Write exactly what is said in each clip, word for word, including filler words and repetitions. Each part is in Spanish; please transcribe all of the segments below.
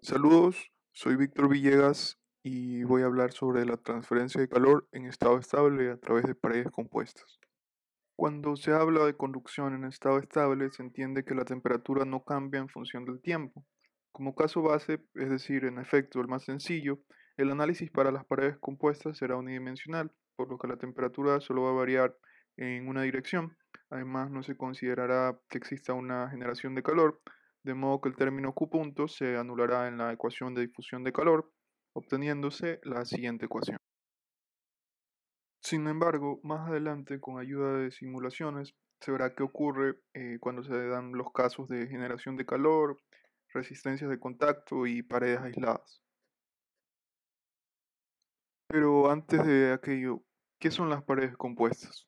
Saludos, soy Víctor Villegas y voy a hablar sobre la transferencia de calor en estado estable a través de paredes compuestas. Cuando se habla de conducción en estado estable, se entiende que la temperatura no cambia en función del tiempo. Como caso base, es decir, en efecto el más sencillo, el análisis para las paredes compuestas será unidimensional, por lo que la temperatura solo va a variar en una dirección. Además, no se considerará que exista una generación de calor, de modo que el término Q punto se anulará en la ecuación de difusión de calor, obteniéndose la siguiente ecuación. Sin embargo, más adelante, con ayuda de simulaciones, se verá qué ocurre eh, cuando se dan los casos de generación de calor, resistencias de contacto y paredes aisladas. Pero antes de aquello, ¿qué son las paredes compuestas?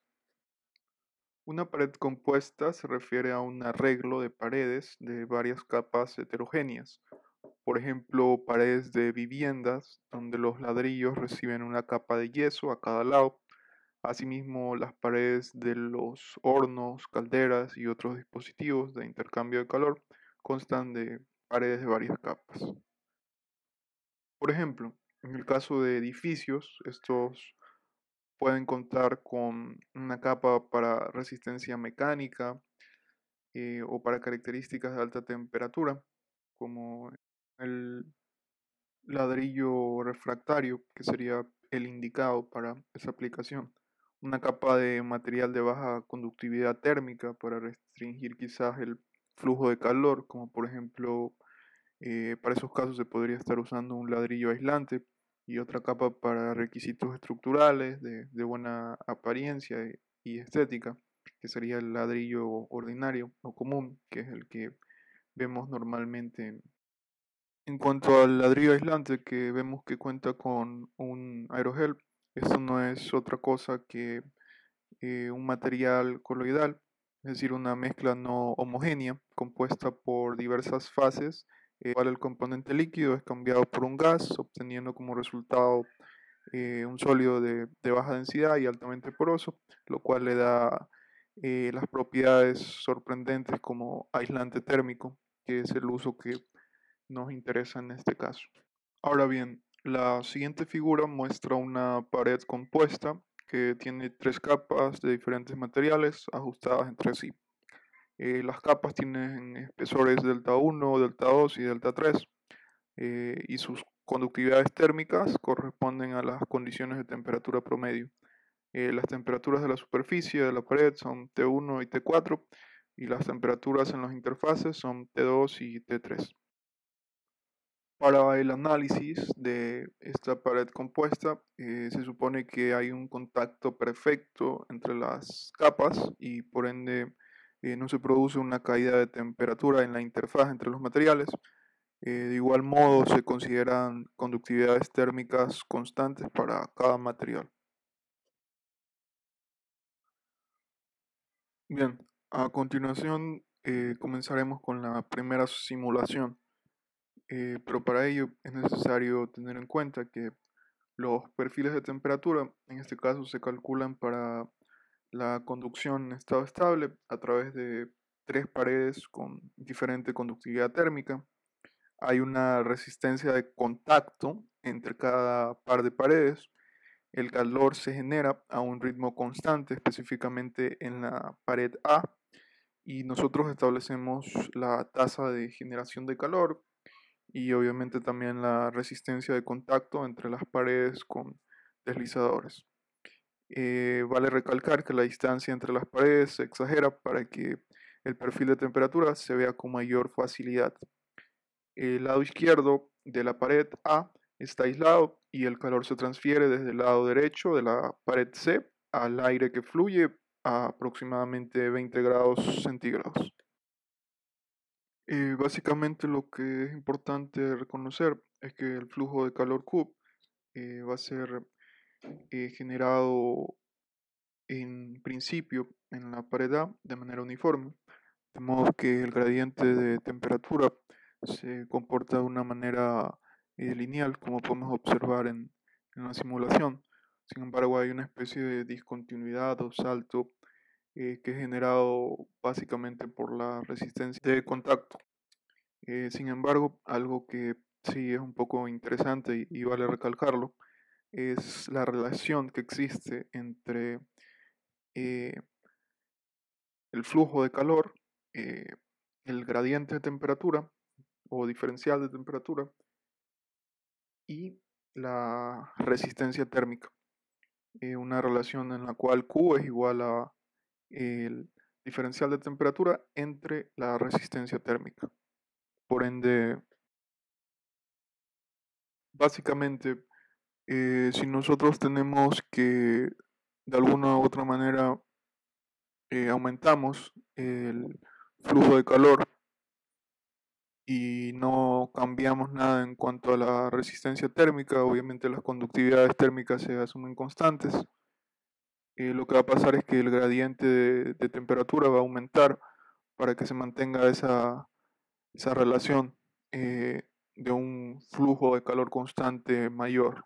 Una pared compuesta se refiere a un arreglo de paredes de varias capas heterogéneas. Por ejemplo, paredes de viviendas donde los ladrillos reciben una capa de yeso a cada lado. Asimismo, las paredes de los hornos, calderas y otros dispositivos de intercambio de calor constan de paredes de varias capas. Por ejemplo, en el caso de edificios, estos pueden contar con una capa para resistencia mecánica eh, o para características de alta temperatura, como el ladrillo refractario, que sería el indicado para esa aplicación. Una capa de material de baja conductividad térmica para restringir quizás el flujo de calor, como por ejemplo, eh, para esos casos se podría estar usando un ladrillo aislante y otra capa para requisitos estructurales de, de buena apariencia y, y estética, que sería el ladrillo ordinario o común, que es el que vemos normalmente. En cuanto al ladrillo aislante, que vemos que cuenta con un aerogel, esto no es otra cosa que eh, un material coloidal, es decir, una mezcla no homogénea compuesta por diversas fases, eh, cual el componente líquido es cambiado por un gas, obteniendo como resultado eh, un sólido de, de baja densidad y altamente poroso, lo cual le da eh, las propiedades sorprendentes como aislante térmico, que es el uso que nos interesa en este caso. Ahora bien, la siguiente figura muestra una pared compuesta que tiene tres capas de diferentes materiales ajustadas entre sí. Eh, las capas tienen espesores delta uno, delta dos y delta tres, eh, y sus conductividades térmicas corresponden a las condiciones de temperatura promedio. Eh, las temperaturas de la superficie de la pared son T uno y T cuatro y las temperaturas en las interfaces son T dos y T tres. Para el análisis de esta pared compuesta, eh, se supone que hay un contacto perfecto entre las capas y por ende eh, no se produce una caída de temperatura en la interfaz entre los materiales. Eh, de igual modo, se consideran conductividades térmicas constantes para cada material. Bien, a continuación eh, comenzaremos con la primera simulación, eh, pero para ello es necesario tener en cuenta que los perfiles de temperatura, en este caso, se calculan para la conducción en estado estable a través de tres paredes con diferente conductividad térmica. Hay una resistencia de contacto entre cada par de paredes. El calor se genera a un ritmo constante, específicamente en la pared A, y nosotros establecemos la tasa de generación de calor y obviamente también la resistencia de contacto entre las paredes con deslizadores. Eh, vale recalcar que la distancia entre las paredes se exagera para que el perfil de temperatura se vea con mayor facilidad. El lado izquierdo de la pared A está aislado y el calor se transfiere desde el lado derecho de la pared C al aire que fluye a aproximadamente veinte grados centígrados. Eh, básicamente lo que es importante reconocer es que el flujo de calor Q eh, va a ser eh, generado en principio en la pared A de manera uniforme, de modo que el gradiente de temperatura se comporta de una manera eh, lineal, como podemos observar en, en la simulación. Sin embargo, hay una especie de discontinuidad o salto eh, que es generado básicamente por la resistencia de contacto. Eh, sin embargo, algo que sí es un poco interesante y, y vale recalcarlo, es la relación que existe entre eh, el flujo de calor, eh, el gradiente de temperatura o diferencial de temperatura y la resistencia térmica. Eh, una relación en la cual Q es igual a el diferencial de temperatura entre la resistencia térmica. Por ende, básicamente, eh, si nosotros tenemos que de alguna u otra manera eh, aumentamos el flujo de calor y no cambiamos nada en cuanto a la resistencia térmica, obviamente las conductividades térmicas se asumen constantes. Eh, lo que va a pasar es que el gradiente de, de temperatura va a aumentar para que se mantenga esa, esa relación eh, de un flujo de calor constante mayor.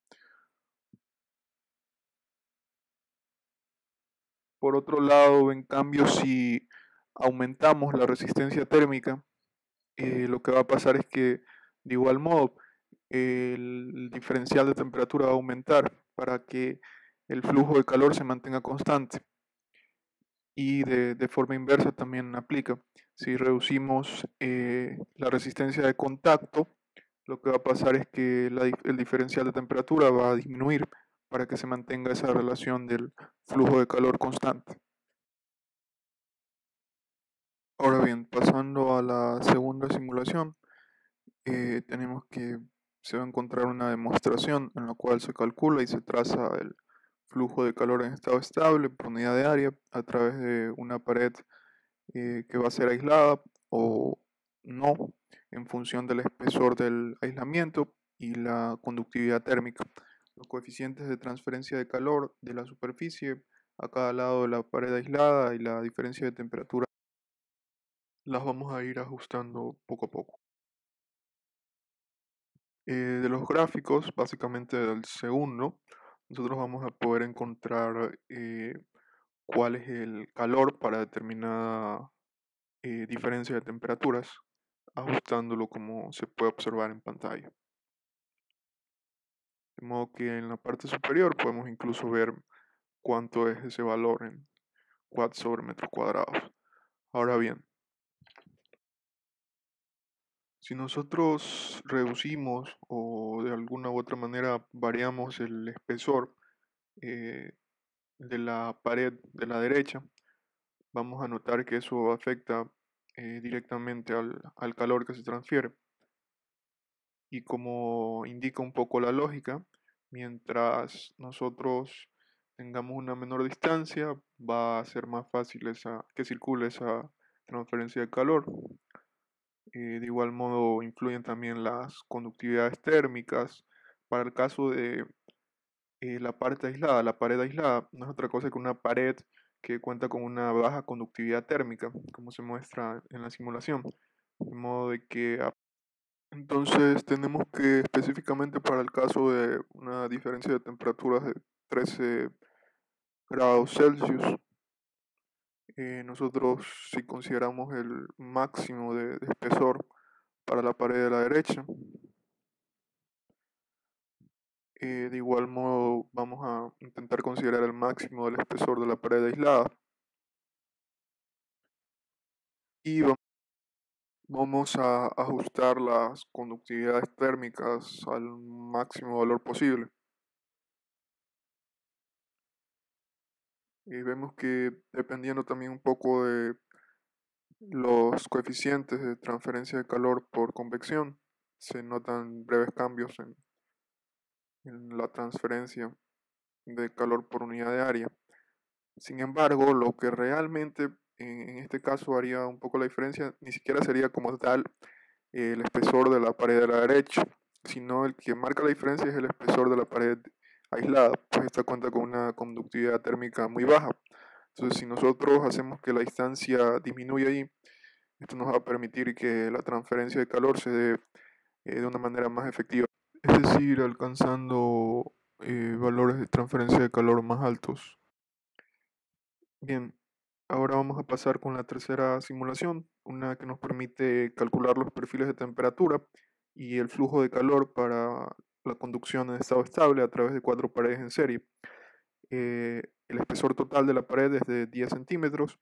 Por otro lado, en cambio, si aumentamos la resistencia térmica, eh, lo que va a pasar es que de igual modo el diferencial de temperatura va a aumentar para que el flujo de calor se mantenga constante. Y de, de forma inversa también aplica. Si reducimos eh, la resistencia de contacto, lo que va a pasar es que la, el diferencial de temperatura va a disminuir para que se mantenga esa relación del flujo de calor constante. Ahora bien, pasando a la segunda simulación, eh, tenemos que se va a encontrar una demostración en la cual se calcula y se traza el flujo de calor en estado estable por unidad de área a través de una pared eh, que va a ser aislada o no en función del espesor del aislamiento y la conductividad térmica. Los coeficientes de transferencia de calor de la superficie a cada lado de la pared aislada y la diferencia de temperatura las vamos a ir ajustando poco a poco. Eh, de los gráficos, básicamente del segundo, nosotros vamos a poder encontrar eh, cuál es el calor para determinada eh, diferencia de temperaturas, ajustándolo como se puede observar en pantalla. De modo que en la parte superior podemos incluso ver cuánto es ese valor en watts sobre metros cuadrados. Ahora bien, si nosotros reducimos o de alguna u otra manera variamos el espesor eh, de la pared de la derecha, vamos a notar que eso afecta eh, directamente al, al calor que se transfiere. Y como indica un poco la lógica, mientras nosotros tengamos una menor distancia, va a ser más fácil esa, que circule esa transferencia de calor. Eh, de igual modo influyen también las conductividades térmicas. Para el caso de eh, la parte aislada, la pared aislada no es otra cosa que una pared que cuenta con una baja conductividad térmica, como se muestra en la simulación. De modo de que entonces tenemos que específicamente para el caso de una diferencia de temperaturas de trece grados Celsius, eh, nosotros si consideramos el máximo de, de espesor para la pared de la derecha, eh, de igual modo vamos a intentar considerar el máximo del espesor de la pared aislada y vamos a ajustar las conductividades térmicas al máximo valor posible. Y vemos que dependiendo también un poco de los coeficientes de transferencia de calor por convección, se notan breves cambios en, en la transferencia de calor por unidad de área. Sin embargo, lo que realmente en, en este caso haría un poco la diferencia, ni siquiera sería como tal eh, el espesor de la pared de la derecha, sino el que marca la diferencia es el espesor de la pared aislada, pues esta cuenta con una conductividad térmica muy baja. Entonces, si nosotros hacemos que la distancia disminuya ahí, esto nos va a permitir que la transferencia de calor se dé eh, de una manera más efectiva. Es decir, alcanzando eh, valores de transferencia de calor más altos. Bien, ahora vamos a pasar con la tercera simulación, una que nos permite calcular los perfiles de temperatura y el flujo de calor para la conducción en estado estable a través de cuatro paredes en serie. Eh, el espesor total de la pared es de diez centímetros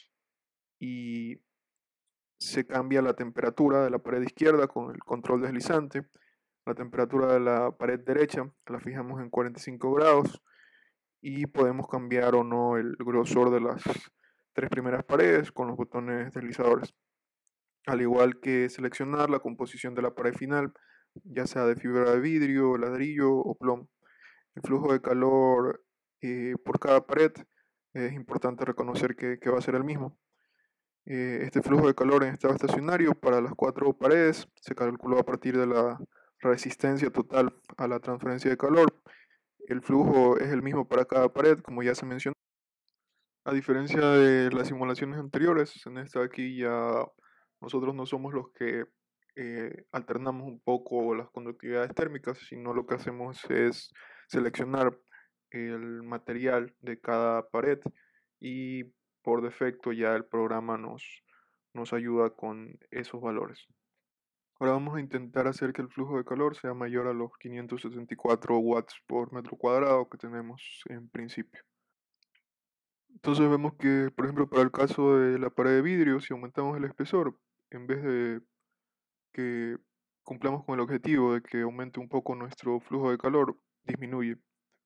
y se cambia la temperatura de la pared izquierda con el control deslizante. La temperatura de la pared derecha la fijamos en cuarenta y cinco grados y podemos cambiar o no el grosor de las tres primeras paredes con los botones deslizadores. Al igual que seleccionar la composición de la pared final, ya sea de fibra de vidrio, ladrillo o plomo. El flujo de calor eh, por cada pared es importante reconocer que, que va a ser el mismo. Eh, este flujo de calor en estado estacionario para las cuatro paredes se calculó a partir de la resistencia total a la transferencia de calor. El flujo es el mismo para cada pared, como ya se mencionó. A diferencia de las simulaciones anteriores, en esta aquí ya nosotros no somos los que eh, alternamos un poco las conductividades térmicas, sino lo que hacemos es seleccionar el material de cada pared y por defecto ya el programa nos, nos ayuda con esos valores. Ahora vamos a intentar hacer que el flujo de calor sea mayor a los quinientos setenta y cuatro watts por metro cuadrado que tenemos en principio. Entonces vemos que, por ejemplo, para el caso de la pared de vidrio, si aumentamos el espesor, en vez de que cumplamos con el objetivo de que aumente un poco nuestro flujo de calor, disminuye.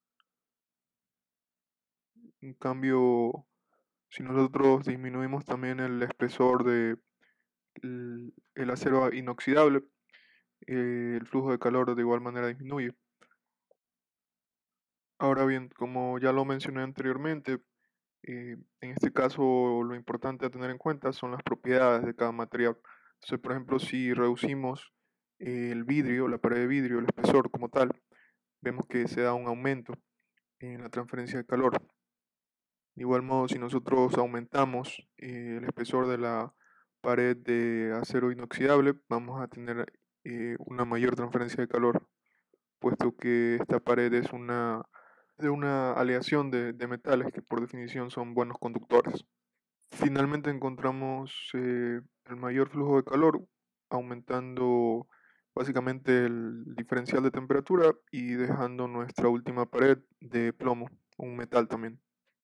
En cambio, si nosotros disminuimos también el espesor de el, el acero inoxidable, eh, el flujo de calor de igual manera disminuye. Ahora bien, como ya lo mencioné anteriormente, Eh, en este caso, lo importante a tener en cuenta son las propiedades de cada material. Entonces, por ejemplo, si reducimos eh, el vidrio, la pared de vidrio, el espesor como tal, vemos que se da un aumento en la transferencia de calor. De igual modo, si nosotros aumentamos eh, el espesor de la pared de acero inoxidable, vamos a tener eh, una mayor transferencia de calor, puesto que esta pared es una, de una aleación de, de metales que por definición son buenos conductores. Finalmente encontramos eh, el mayor flujo de calor aumentando básicamente el diferencial de temperatura y dejando nuestra última pared de plomo, un metal también.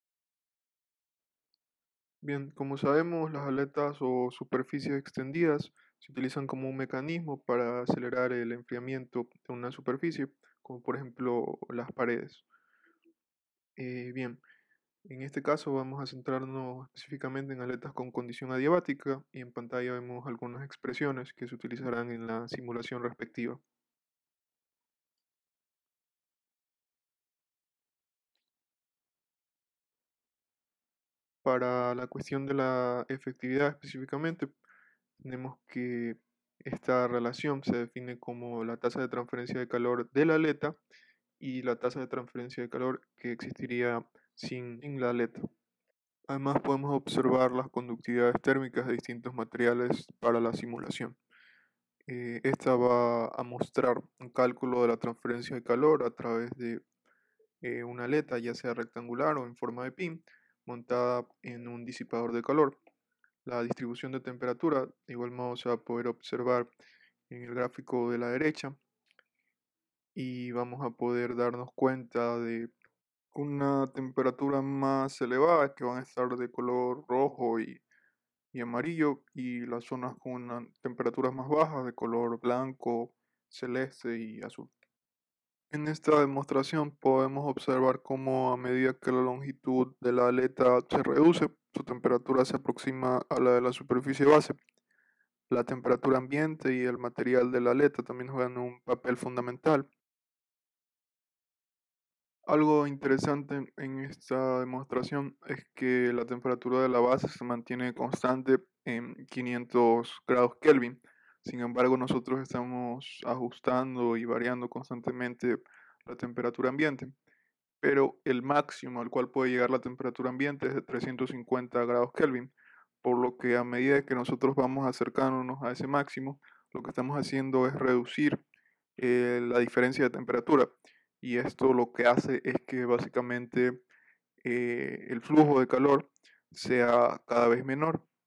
Bien, como sabemos, las aletas o superficies extendidas se utilizan como un mecanismo para acelerar el enfriamiento de una superficie, como por ejemplo las paredes. Eh, bien, En este caso vamos a centrarnos específicamente en aletas con condición adiabática y en pantalla vemos algunas expresiones que se utilizarán en la simulación respectiva. Para la cuestión de la efectividad específicamente, tenemos que esta relación se define como la tasa de transferencia de calor de la aleta y la tasa de transferencia de calor que existiría sin, sin la aleta. Además podemos observar las conductividades térmicas de distintos materiales para la simulación. Eh, esta va a mostrar un cálculo de la transferencia de calor a través de eh, una aleta, ya sea rectangular o en forma de pin, montada en un disipador de calor. La distribución de temperatura, de igual modo, se va a poder observar en el gráfico de la derecha y vamos a poder darnos cuenta de una temperatura más elevada que van a estar de color rojo y y amarillo, y las zonas con una- temperaturas más bajas de color blanco, celeste y azul. En esta demostración podemos observar cómo a medida que la longitud de la aleta se reduce, su temperatura se aproxima a la de la superficie base. La temperatura ambiente y el material de la aleta también juegan un papel fundamental. Algo interesante en en esta demostración es que la temperatura de la base se mantiene constante en quinientos grados Kelvin. Sin embargo, nosotros estamos ajustando y variando constantemente la temperatura ambiente, pero el máximo al cual puede llegar la temperatura ambiente es de trescientos cincuenta grados Kelvin, por lo que a medida que nosotros vamos acercándonos a ese máximo, lo que estamos haciendo es reducir eh, la diferencia de temperatura. Y esto lo que hace es que básicamente eh, el flujo de calor sea cada vez menor